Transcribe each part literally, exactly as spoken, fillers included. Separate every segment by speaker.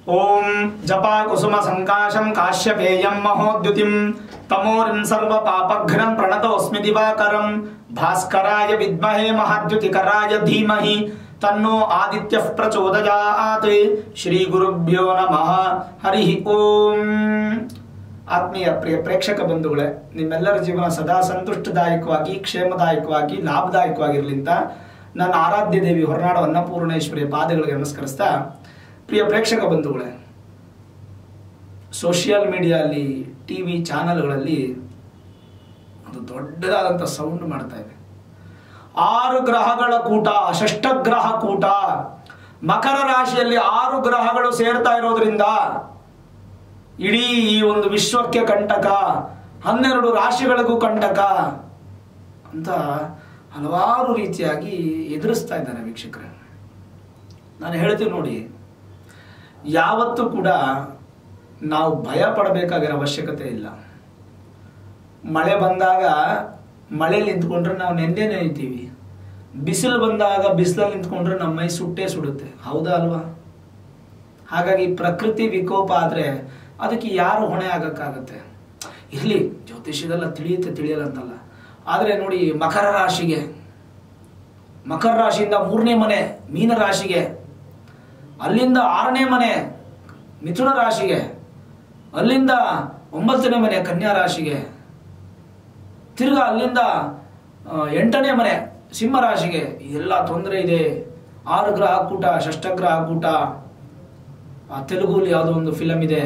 Speaker 1: ओम जपा कुसुम संकाशम काश्यपेयं महोद्युतिं तमोरिं सर्व पापघ्नं प्रणतोऽस्मि दिवाकरं भास्कराय विद्महे महाद्युतिकराय धीमहि तन्नो आदित्यः प्रचोदयात्। श्री गुरुभ्यो नमः। हरि ओम। ಆತ್ಮೀಯ ಪ್ರಿಯ ಪ್ರೇಕ್ಷಕ ಬಂಧುಗಳೇ, ನಿಮ್ಮೆಲ್ಲರ ಜೀವನ ಸದಾ ಸಂತುಷ್ಟದಾಯಕವಾಗಿ ಕ್ಷೇಮದಾಯಕವಾಗಿ ಲಾಭದಾಯಕವಾಗಿರಲಿ ಅಂತ ನನ್ನ ಆರಾಧ್ಯ ದೇವಿ ಹೊರನಾಡು ಅನ್ನಪೂರ್ಣೇಶ್ವರಿಯ ಪಾದಗಳಿಗೆ ನಮಸ್ಕರಿಸ್ತಾ, ಪ್ರಿಯ ಪ್ರೇಕ್ಷಕ ಬಂಧುಗಳೇ, ಸೋಷಿಯಲ್ ಮೀಡಿಯಾದಲ್ಲಿ ಟಿ ವಿ ಚಾನಲ್ಗಳಲ್ಲಿ ಒಂದು ದೊಡ್ಡದಾದಂಥ ಸೌಂಡ್ ಮಾಡ್ತಾ ಇದೆ. ಆರು ಗ್ರಹಗಳ ಕೂಟ, ಷಷ್ಠಗ್ರಹ ಕೂಟ, ಮಕರ ರಾಶಿಯಲ್ಲಿ ಆರು ಗ್ರಹಗಳು ಸೇರ್ತಾ ಇರೋದ್ರಿಂದ ಇಡೀ ಈ ಒಂದು ವಿಶ್ವಕ್ಕೆ ಕಂಟಕ, ಹನ್ನೆರಡು ರಾಶಿಗಳಿಗೂ ಕಂಟಕ ಅಂತ ಹಲವಾರು ರೀತಿಯಾಗಿ ಎದುರಿಸ್ತಾ ಇದ್ದಾನೆ ವೀಕ್ಷಕರೇ. ನಾನು ಹೇಳ್ತೀನಿ ನೋಡಿ, ಯಾವತ್ತೂ ಕೂಡ ನಾವು ಭಯ ಪಡಬೇಕಾಗಿರೋ ಅವಶ್ಯಕತೆ ಇಲ್ಲ. ಮಳೆ ಬಂದಾಗ ಮಳೆಯಲ್ಲಿ ನಿಂತ್ಕೊಂಡ್ರೆ ನಾವು ನೆನ್ನೆ ನೆನಿತೀವಿ, ಬಿಸಿಲು ಬಂದಾಗ ಬಿಸಿಲಲ್ಲಿ ನಿಂತ್ಕೊಂಡ್ರೆ ನಮ್ಮ ಮೈ ಸುಟ್ಟೇ ಸುಡುತ್ತೆ, ಹೌದಾ ಅಲ್ವಾ? ಹಾಗಾಗಿ ಪ್ರಕೃತಿ ವಿಕೋಪ ಆದರೆ ಅದಕ್ಕೆ ಯಾರು ಹೊಣೆ ಆಗಕ್ಕಾಗತ್ತೆ? ಇರಲಿ, ಜ್ಯೋತಿಷ್ಯದಲ್ಲ ತಿಳಿಯುತ್ತೆ ತಿಳಿಯಲ್ಲ ಅಂತಲ್ಲ, ಆದರೆ ನೋಡಿ, ಮಕರ ರಾಶಿಗೆ, ಮಕರ ರಾಶಿಯಿಂದ ಮೂರನೇ ಮನೆ ಮೀನ ರಾಶಿಗೆ, ಅಲ್ಲಿಂದ ಆರನೇ ಮನೆ ಮಿಥುನ ರಾಶಿಗೆ, ಅಲ್ಲಿಂದ ಒಂಬತ್ತನೇ ಮನೆ ಕನ್ಯಾ ರಾಶಿಗೆ, ತಿರ್ಗಾ ಅಲ್ಲಿಂದ ಎಂಟನೇ ಮನೆ ಸಿಂಹ ರಾಶಿಗೆ ಎಲ್ಲ ತೊಂದರೆ ಇದೆ. ಆರು ಗ್ರಹ ಕೂಟ, ಷಷ್ಠಗ್ರಹ ಕೂಟ. ತೆಲುಗುಲಿ ಯಾವುದೋ ಒಂದು ಫಿಲಮ್ ಇದೆ,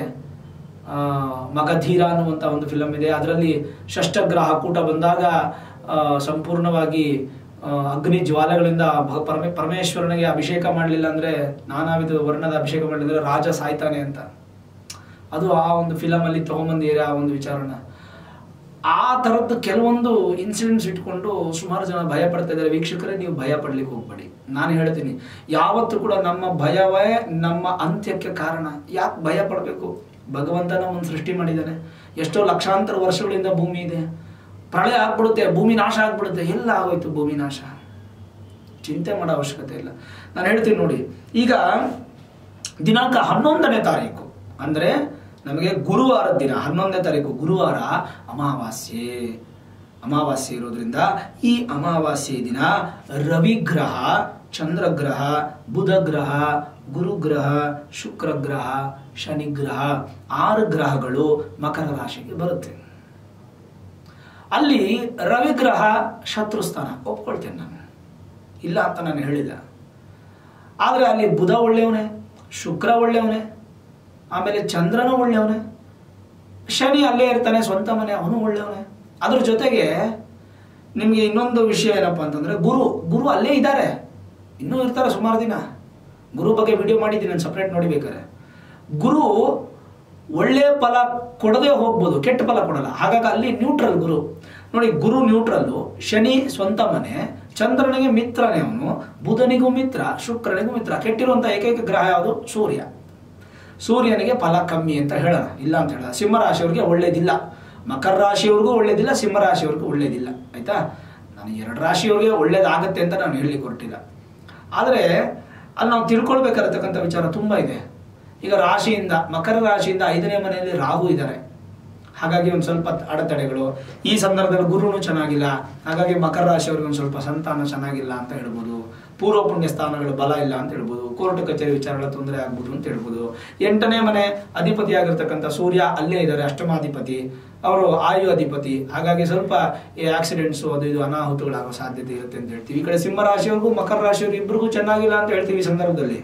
Speaker 1: ಮಗಧೀರ ಅನ್ನುವಂಥ ಒಂದು ಫಿಲಮ್ ಇದೆ. ಅದರಲ್ಲಿ ಷಷ್ಠಗ್ರಹ ಕೂಟ ಬಂದಾಗ ಸಂಪೂರ್ಣವಾಗಿ ಅಗ್ನಿ ಜ್ವಾಲೆಗಳಿಂದ ಪರಮೇ ಪರಮೇಶ್ವರನಿಗೆ ಅಭಿಷೇಕ ಮಾಡಲಿಲ್ಲ ಅಂದರೆ, ನಾನಾ ವಿಧ ವರ್ಣದ ಅಭಿಷೇಕ ಮಾಡಲಿಲ್ಲ ರಾಜ ಸಾಯ್ತಾನೆ ಅಂತ. ಅದು ಆ ಒಂದು ಫಿಲಮಲ್ಲಿ ತಗೊಂಬಂದಿರ ಆ ಒಂದು ವಿಚಾರನ. ಆ ಥರದ್ದು ಕೆಲವೊಂದು ಇನ್ಸಿಡೆಂಟ್ಸ್ ಇಟ್ಕೊಂಡು ಸುಮಾರು ಜನ ಭಯ ಪಡ್ತಾ ಇದ್ದಾರೆ. ವೀಕ್ಷಕರೇ, ನೀವು ಭಯ ಪಡ್ಲಿಕ್ಕೆ ಹೋಗ್ಬೇಡಿ. ನಾನು ಹೇಳ್ತೀನಿ, ಯಾವತ್ತೂ ಕೂಡ ನಮ್ಮ ಭಯವೇ ನಮ್ಮ ಅಂತ್ಯಕ್ಕೆ ಕಾರಣ. ಯಾಕೆ ಭಯ ಪಡಬೇಕು? ಭಗವಂತ ನಮ್ಮನ್ನು ಸೃಷ್ಟಿ ಮಾಡಿದ್ದಾನೆ. ಎಷ್ಟೋ ಲಕ್ಷಾಂತರ ವರ್ಷಗಳಿಂದ ಭೂಮಿ ಇದೆ. ಪ್ರಳಯ ಆಗ್ಬಿಡುತ್ತೆ, ಭೂಮಿ ನಾಶ ಆಗ್ಬಿಡುತ್ತೆ. ಎಲ್ಲ ಆಗೋಯ್ತು ಭೂಮಿ ನಾಶ, ಚಿಂತೆ ಮಾಡೋ ಅವಶ್ಯಕತೆ ಇಲ್ಲ. ನಾನು ಹೇಳ್ತೀನಿ ನೋಡಿ, ಈಗ ದಿನಾಂಕ ಹನ್ನೊಂದನೇ ತಾರೀಕು ಅಂದರೆ ನಮಗೆ ಗುರುವಾರದ ದಿನ, ಹನ್ನೊಂದನೇ ತಾರೀಕು ಗುರುವಾರ ಅಮಾವಾಸ್ಯೆ. ಅಮಾವಾಸ್ಯೆ ಇರೋದ್ರಿಂದ ಈ ಅಮಾವಾಸ್ಯೆ ದಿನ ರವಿಗ್ರಹ, ಚಂದ್ರಗ್ರಹ, ಬುಧಗ್ರಹ, ಗುರುಗ್ರಹ, ಶುಕ್ರಗ್ರಹ, ಶನಿಗ್ರಹ, ಆರು ಗ್ರಹಗಳು ಮಕರ ರಾಶಿಗೆ ಬರುತ್ತೆ. ಅಲ್ಲಿ ರವಿಗ್ರಹ ಶತ್ರುಸ್ಥಾನ, ಒಪ್ಕೊಳ್ತೇನೆ ನಾನು, ಇಲ್ಲ ಅಂತ ನಾನು ಹೇಳಿಲ್ಲ. ಆದರೆ ಅಲ್ಲಿ ಬುಧ ಒಳ್ಳೆಯವನೇ, ಶುಕ್ರ ಒಳ್ಳೆಯವನೇ, ಆಮೇಲೆ ಚಂದ್ರನೂ ಒಳ್ಳೆಯವನೇ, ಶನಿ ಅಲ್ಲೇ ಇರ್ತಾನೆ, ಸ್ವಂತ ಮನೆ, ಅವನು ಒಳ್ಳೆಯವನೇ. ಅದ್ರ ಜೊತೆಗೆ ನಿಮಗೆ ಇನ್ನೊಂದು ವಿಷಯ ಏನಪ್ಪ ಅಂತಂದರೆ, ಗುರು ಗುರು ಅಲ್ಲೇ ಇದ್ದಾರೆ, ಇನ್ನೂ ಇರ್ತಾರೆ ಸುಮಾರು ದಿನ. ಗುರು ಬಗ್ಗೆ ವಿಡಿಯೋ ಮಾಡಿದ್ದೀನಿ ನಾನು ಸಪ್ರೇಟ್, ನೋಡಿಬೇಕಾರೆ. ಗುರು ಒಳ್ಳೆ ಫಲ ಕೊಡದೆ ಹೋಗ್ಬೋದು, ಕೆಟ್ಟ ಫಲ ಕೊಡಲ್ಲ. ಹಾಗಾಗಿ ಅಲ್ಲಿ ನ್ಯೂಟ್ರಲ್ ಗುರು. ನೋಡಿ, ಗುರು ನ್ಯೂಟ್ರಲ್ಲು, ಶನಿ ಸ್ವಂತ ಮನೆ, ಚಂದ್ರನಿಗೆ ಮಿತ್ರನೇ ಅವನು, ಬುಧನಿಗೂ ಮಿತ್ರ, ಶುಕ್ರನಿಗೂ ಮಿತ್ರ. ಕೆಟ್ಟಿರುವಂಥ ಏಕೈಕ ಗ್ರಹ ಯಾವುದು? ಸೂರ್ಯ. ಸೂರ್ಯನಿಗೆ ಫಲ ಕಮ್ಮಿ ಅಂತ ಹೇಳೋಣ, ಇಲ್ಲ ಅಂತ ಹೇಳೋಣ. ಸಿಂಹರಾಶಿಯವ್ರಿಗೆ ಒಳ್ಳೇದಿಲ್ಲ, ಮಕರ ರಾಶಿಯವ್ರಿಗೂ ಒಳ್ಳೇದಿಲ್ಲ, ಸಿಂಹರಾಶಿಯವ್ರಿಗೂ ಒಳ್ಳೇದಿಲ್ಲ. ಆಯ್ತಾ? ನಾನು ಎರಡು ರಾಶಿಯವ್ರಿಗೆ ಒಳ್ಳೇದಾಗತ್ತೆ ಅಂತ ನಾನು ಹೇಳಲಿಕ್ಕೆ ಹೊರಟಿಲ್ಲ. ಆದರೆ ಅಲ್ಲಿ ನಾವು ತಿಳ್ಕೊಳ್ಬೇಕಾಗಿರತಕ್ಕಂಥ ವಿಚಾರ ತುಂಬ ಇದೆ. ಈಗ ರಾಶಿಯಿಂದ, ಮಕರ ರಾಶಿಯಿಂದ ಐದನೇ ಮನೆಯಲ್ಲಿ ರಾಹು ಇದ್ದಾರೆ. ಹಾಗಾಗಿ ಒಂದು ಸ್ವಲ್ಪ ಅಡೆತಡೆಗಳು. ಈ ಸಂದರ್ಭದಲ್ಲಿ ಗುರುನು ಚೆನ್ನಾಗಿಲ್ಲ, ಹಾಗಾಗಿ ಮಕರ ರಾಶಿಯವ್ರಿಗೆ ಒಂದು ಸ್ವಲ್ಪ ಸಂತಾನ ಚೆನ್ನಾಗಿಲ್ಲ ಅಂತ ಹೇಳ್ಬೋದು. ಪೂರ್ವ ಪುಣ್ಯ ಸ್ಥಾನಗಳು ಬಲ ಇಲ್ಲ ಅಂತ ಹೇಳ್ಬೋದು. ಕೋರ್ಟ್ ಕಚೇರಿ ವಿಚಾರಗಳ ತೊಂದರೆ ಆಗ್ಬೋದು ಅಂತ ಹೇಳ್ಬೋದು. ಎಂಟನೇ ಮನೆ ಅಧಿಪತಿ ಆಗಿರ್ತಕ್ಕಂಥ ಸೂರ್ಯ ಅಲ್ಲೇ ಇದ್ದಾರೆ, ಅಷ್ಟಮಾಧಿಪತಿ, ಅವರು ಆಯು ಅಧಿಪತಿ. ಹಾಗಾಗಿ ಸ್ವಲ್ಪ ಈ ಆಕ್ಸಿಡೆಂಟ್ಸು ಅದು ಇದು ಅನಾಹುತಗಳಾಗೋ ಸಾಧ್ಯತೆ ಇರುತ್ತೆ ಅಂತ ಹೇಳ್ತೀವಿ. ಈ ಕಡೆ ಸಿಂಹರಾಶಿಯವ್ರಿಗೂ ಮಕರ ರಾಶಿಯವ್ರಿಗೂ ಇಬ್ಬರಿಗೂ ಚೆನ್ನಾಗಿಲ್ಲ ಅಂತ ಹೇಳ್ತೀವಿ ಈ ಸಂದರ್ಭದಲ್ಲಿ.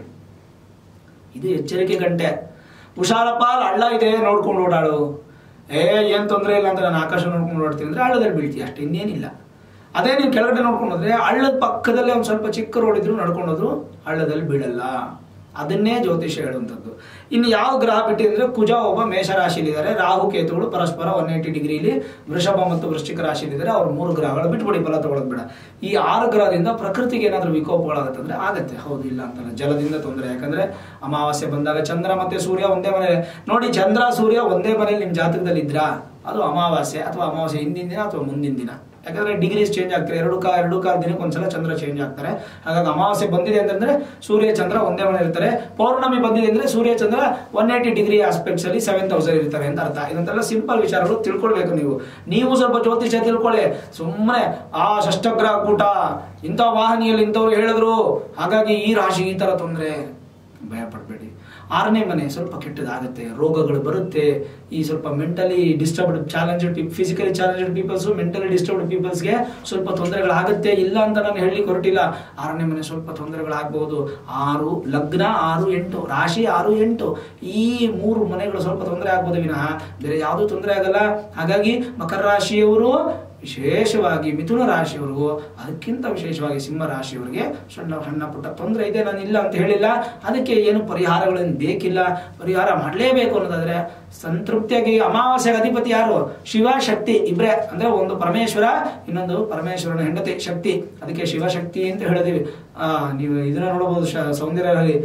Speaker 1: ಇದು ಎಚ್ಚರಿಕೆ ಗಂಟೆ. ಹುಷಾರಪ್ಪ, ಹಳ್ಳ ಇದೆ ನೋಡ್ಕೊಂಡು ಓಡಾಡು. ಏ ಏನು ತೊಂದರೆ ಇಲ್ಲ ಅಂತ ನಾನು ಆಕಾಶ ನೋಡ್ಕೊಂಡು ಓಡ್ತೀನಿ ಅಂದರೆ ಹಳ್ಳದಲ್ಲಿ ಬೀಳ್ತೀವಿ, ಅಷ್ಟೇ, ಇನ್ನೇನಿಲ್ಲ. ಅದೇ ನೀವು ಕೆಳಗಡೆ ನೋಡ್ಕೊಂಡು ಹೋದ್ರೆ ಹಳ್ಳದ ಪಕ್ಕದಲ್ಲೇ ಒಂದು ಸ್ವಲ್ಪ ಚಿಕ್ಕ ರೋಡ್ ಇದ್ರು ನಡ್ಕೊಂಡೋದ್ರು ಹಳ್ಳದಲ್ಲಿ ಬೀಳಲ್ಲ. ಅದನ್ನೇ ಜ್ಯೋತಿಷ್ಯ ಹೇಳುವಂಥದ್ದು. ಇನ್ನು ಯಾವ ಗ್ರಹ ಬಿಟ್ಟಿದ್ರೆ, ಕುಜ ಒಬ್ಬ ಮೇಷರಾಶಿಲಿದ್ದಾರೆ, ರಾಹು ಕೇತುಗಳು ಪರಸ್ಪರ ಒನ್ ಏಯ್ಟಿ ಡಿಗ್ರಿಲಿ ವೃಷಭ ಮತ್ತು ವೃಶ್ಚಿಕ ರಾಶಿಲಿದ್ದಾರೆ. ಅವ್ರು ಮೂರು ಗ್ರಹಗಳು ಬಿಟ್ಬಿಡಿ, ಫಲ ತಗೊಳ್ಳೋದು ಬೇಡ. ಈ ಆರು ಗ್ರಹದಿಂದ ಪ್ರಕೃತಿಗೆ ಏನಾದರೂ ವಿಕೋಪಗಳಾಗತ್ತಂದ್ರೆ ಆಗತ್ತೆ, ಹೌದು, ಇಲ್ಲ ಅಂತಲ್ಲ. ಜಲದಿಂದ ತೊಂದರೆ, ಯಾಕಂದ್ರೆ ಅಮಾವಾಸ್ಯೆ ಬಂದಾಗ ಚಂದ್ರ ಮತ್ತೆ ಸೂರ್ಯ ಒಂದೇ ಮನೆ ನೋಡಿ. ಚಂದ್ರ ಸೂರ್ಯ ಒಂದೇ ಮನೆಯಲ್ಲಿ ನಿಮ್ಮ ಜಾತಕದಲ್ಲಿ ಇದ್ರಾ, ಅದು ಅಮಾವಾಸ್ಯೆ ಅಥವಾ ಅಮಾವಾಸ್ಯೆ ಹಿಂದಿನ ದಿನ ಅಥವಾ ಮುಂದಿನ ದಿನ, ಯಾಕಂದರೆ ಡಿಗ್ರೀಸ್ ಚೇಂಜ್ ಆಗ್ತಾರೆ, ಎರಡು ಕಾ ಎರಡು ಕಾಲ ದಿನಕ್ಕೆ ಒಂದ್ಸಲ ಚಂದ್ರ ಚೇಂಜ್ ಆಗ್ತಾರೆ. ಹಾಗಾಗಿ ಅಮಾವಾಸ್ಯೆ ಬಂದಿದೆ ಅಂತಂದರೆ ಸೂರ್ಯ ಚಂದ್ರ ಒಂದೇ ಮನೆ ಇರ್ತಾರೆ. ಪೌರ್ಣಮಿ ಬಂದಿದೆ ಅಂದರೆ ಸೂರ್ಯ ಚಂದ್ರ ಒನ್ ಏಯ್ಟಿ ಡಿಗ್ರಿ ಆಸ್ಪೆಕ್ಟ್ಸ್ ಅಲ್ಲಿ ಸೆವೆನ್ ತೌಸಂಡ್ ಇರ್ತಾರೆ ಅಂತ ಅರ್ಥ. ಇದಂತೆಲ್ಲ ಸಿಂಪಲ್ ವಿಚಾರಗಳು ತಿಳ್ಕೊಳ್ಬೇಕು. ನೀವು ನೀವು ಸ್ವಲ್ಪ ಜ್ಯೋತಿಷ್ಯ ತಿಳ್ಕೊಳ್ಳಿ. ಸುಮ್ಮನೆ ಆ ಷಷ್ಠಗ್ರಹ ಕೂಟ ಇಂಥ ವಾಹಿನಿಯಲ್ಲಿ ಇಂಥವ್ರು ಹೇಳಿದ್ರು ಹಾಗಾಗಿ ಈ ರಾಶಿ ಈ ಥರ ತೊಂದರೆ, ಭಯ ಪಡಬೇಡಿ. ಆರನೇ ಮನೆ ಸ್ವಲ್ಪ ಕೆಟ್ಟದಾಗುತ್ತೆ, ರೋಗಗಳು ಬರುತ್ತೆ. ಈ ಸ್ವಲ್ಪ mentally disturbed challenged physically challenged peoples, mentally disturbed ಪೀಪಲ್ಸ್ಗೆ ಸ್ವಲ್ಪ ತೊಂದರೆಗಳಾಗುತ್ತೆ. ಇಲ್ಲ ಅಂತ ನಾನು ಹೇಳಲಿಕ್ಕೆ ಹೊರಟಿಲ್ಲ. ಆರನೇ ಮನೆ ಸ್ವಲ್ಪ ತೊಂದರೆಗಳಾಗಬಹುದು. ಆರು ಲಗ್ನ, ಆರು ಎಂಟು ರಾಶಿ, ಆರು ಎಂಟು ಈ ಮೂರು ಮನೆಗಳು ಸ್ವಲ್ಪ ತೊಂದರೆ ಆಗ್ಬೋದು ವಿನಃ ಬೇರೆ ಯಾವುದೂ ತೊಂದರೆ ಆಗಲ್ಲ. ಹಾಗಾಗಿ ಮಕರ ರಾಶಿಯವರು ವಿಶೇಷವಾಗಿ, ಮಿಥುನ ರಾಶಿಯವರಿಗೂ ಅದಕ್ಕಿಂತ ವಿಶೇಷವಾಗಿ ಸಿಂಹ ರಾಶಿಯವರಿಗೆ ಸಣ್ಣ ಸಣ್ಣ ಪುಟ್ಟ ತೊಂದರೆ ಇದೆ, ನಾನು ಇಲ್ಲ ಅಂತ ಹೇಳಿಲ್ಲ. ಅದಕ್ಕೆ ಏನು ಪರಿಹಾರಗಳೇನು ಬೇಕಿಲ್ಲ. ಪರಿಹಾರ ಮಾಡಲೇಬೇಕು ಅನ್ನೋದಾದ್ರೆ ಸಂತೃಪ್ತಿಯಾಗಿ, ಅಮಾವಾಸ್ಯೆಗೆ ಅಧಿಪತಿ ಯಾರು? ಶಿವ ಶಕ್ತಿ ಇಬ್ಬರೇ, ಅಂದ್ರೆ ಒಂದು ಪರಮೇಶ್ವರ, ಇನ್ನೊಂದು ಪರಮೇಶ್ವರನ ಹೆಂಡತಿ ಶಕ್ತಿ. ಅದಕ್ಕೆ ಶಿವಶಕ್ತಿ ಅಂತ ಹೇಳಿದೀವಿ. ಆ ನೀವು ಇದನ್ನ ನೋಡಬಹುದು ಸೌಂದರ್ಯದಲ್ಲಿ,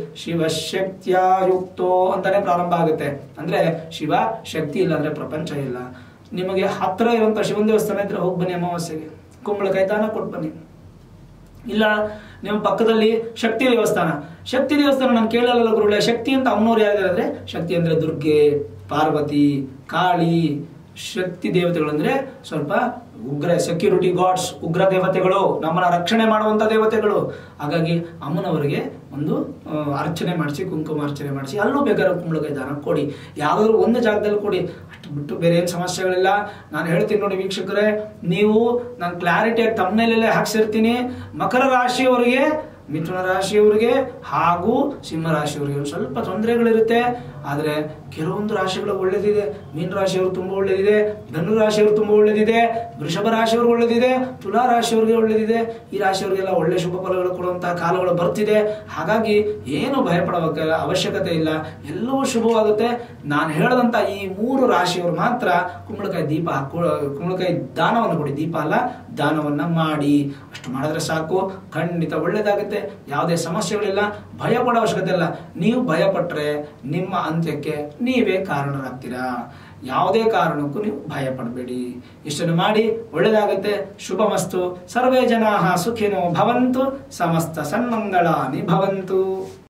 Speaker 1: ಶಿವಶಕ್ತಿಯುಕ್ತೋ ಅಂತಾನೆ ಪ್ರಾರಂಭ ಆಗುತ್ತೆ. ಅಂದ್ರೆ ಶಿವ ಶಕ್ತಿ ಇಲ್ಲ ಅಂದ್ರೆ ಪ್ರಪಂಚ ಇಲ್ಲ. ನಿಮಗೆ ಹತ್ತಿರ ಇರುವಂಥ ಶಿವನ ದೇವಸ್ಥಾನ ಇದ್ರೆ ಹೋಗಿ ಬನ್ನಿ, ಅಮಾವಾಸ್ಯೆಗೆ ಕುಂಬಳಕಾಯಿ ದಾನ ಕೊಟ್ಟು ಬನ್ನಿ. ಇಲ್ಲ ನಿಮ್ಮ ಪಕ್ಕದಲ್ಲಿ ಶಕ್ತಿ ದೇವಸ್ಥಾನ, ಶಕ್ತಿ ದೇವಸ್ಥಾನ ನಾನು ಕೇಳಲ್ಲ ಗುರುಳೆ, ಶಕ್ತಿ ಅಂತ ಅಮ್ಮನವ್ರು ಯಾರಿದ್ದಾರೆ? ಶಕ್ತಿ ಅಂದ್ರೆ ದುರ್ಗೆ, ಪಾರ್ವತಿ, ಕಾಳಿ, ಶಕ್ತಿ ದೇವತೆಗಳು ಅಂದ್ರೆ ಸ್ವಲ್ಪ ಉಗ್ರ ಸೆಕ್ಯೂರಿಟಿ ಗಾಡ್ಸ್, ಉಗ್ರ ದೇವತೆಗಳು, ನಮ್ಮನ್ನ ರಕ್ಷಣೆ ಮಾಡುವಂತ ದೇವತೆಗಳು. ಹಾಗಾಗಿ ಅಮ್ಮನವರಿಗೆ ಒಂದು ಅರ್ಚನೆ ಮಾಡಿಸಿ, ಕುಂಕುಮ ಅರ್ಚನೆ ಮಾಡಿಸಿ, ಅಲ್ಲೂ ಬೇಕಾದ್ರೆ ಕುಂಬಳಕಾಯಿ ದಾನ ಕೊಡಿ. ಯಾವುದಾದ್ರು ಒಂದು ಜಾಗದಲ್ಲಿ ಕೊಡಿ, ಅಷ್ಟು ಬಿಟ್ಟು ಬೇರೆ ಏನು ಸಮಸ್ಯೆಗಳಿಲ್ಲ. ನಾನು ಹೇಳ್ತೀನಿ ನೋಡಿ ವೀಕ್ಷಕರೇ, ನೀವು ನಾನು ಕ್ಲಾರಿಟಿಯಾಗಿ ತಮ್ಮನೇಲೆಲ್ಲೇ ಹಾಕ್ಸಿರ್ತೀನಿ. ಮಕರ ರಾಶಿಯವರಿಗೆ, ಮಿಥುನ ರಾಶಿಯವರಿಗೆ ಹಾಗೂ ಸಿಂಹ ರಾಶಿಯವರಿಗೆ ಸ್ವಲ್ಪ ತೊಂದರೆಗಳಿರುತ್ತೆ. ಆದರೆ ಕೆಲವೊಂದು ರಾಶಿಗಳು ಒಳ್ಳೇದಿದೆ. ಮೀನ ರಾಶಿಯವರು ತುಂಬ ಒಳ್ಳೇದಿದೆ, ಧನು ರಾಶಿಯವರು ತುಂಬ ಒಳ್ಳೇದಿದೆ, ವೃಷಭ ರಾಶಿಯವ್ರಿಗೆ ಒಳ್ಳೇದಿದೆ, ತುಲಾ ರಾಶಿಯವರಿಗೆ ಒಳ್ಳೇದಿದೆ. ಈ ರಾಶಿಯವರಿಗೆಲ್ಲ ಒಳ್ಳೆ ಶುಭ ಫಲಗಳು ಕೊಡುವಂತಹ ಕಾಲಗಳು ಬರ್ತಿದೆ. ಹಾಗಾಗಿ ಏನು ಭಯಪಡಬೇಕ ಅವಶ್ಯಕತೆ ಇಲ್ಲ, ಎಲ್ಲವೂ ಶುಭವಾಗುತ್ತೆ. ನಾನು ಹೇಳದಂತ ಈ ಮೂರು ರಾಶಿಯವರು ಮಾತ್ರ ಕುಂಬಳಕಾಯಿ ದೀಪ ಹಾಕೊ ಕುಂಬಳಕಾಯಿ ದಾನವನ್ನು ಕೊಡಿ, ದೀಪ ಅಲ್ಲ ದಾನವನ್ನ ಮಾಡಿ. ಅಷ್ಟು ಮಾಡಿದ್ರೆ ಸಾಕು, ಖಂಡಿತ ಒಳ್ಳೇದಾಗುತ್ತೆ. ಯಾವುದೇ ಸಮಸ್ಯೆಗಳಿಲ್ಲ, ಭಯ ಪಡೋ ಅವಶ್ಯಕತೆ ಇಲ್ಲ. ನೀವು ಭಯ ಪಟ್ರೆ ನಿಮ್ಮ ಅಂತ್ಯಕ್ಕೆ ನೀವೇ ಕಾರಣರಾಗ್ತೀರಾ. ಯಾವುದೇ ಕಾರಣಕ್ಕೂ ನೀವು ಭಯ ಪಡಬೇಡಿ. ಇಷ್ಟನ್ನು ಮಾಡಿ, ಒಳ್ಳೆಯದಾಗುತ್ತೆ. ಶುಭಮಸ್ತು. ಸರ್ವೇ ಜನಾಃ ಸುಖಿನೋ ಭವಂತು, ಸಮಸ್ತ ಸನ್ಮಂಗಳಾನಿ ಭವಂತು.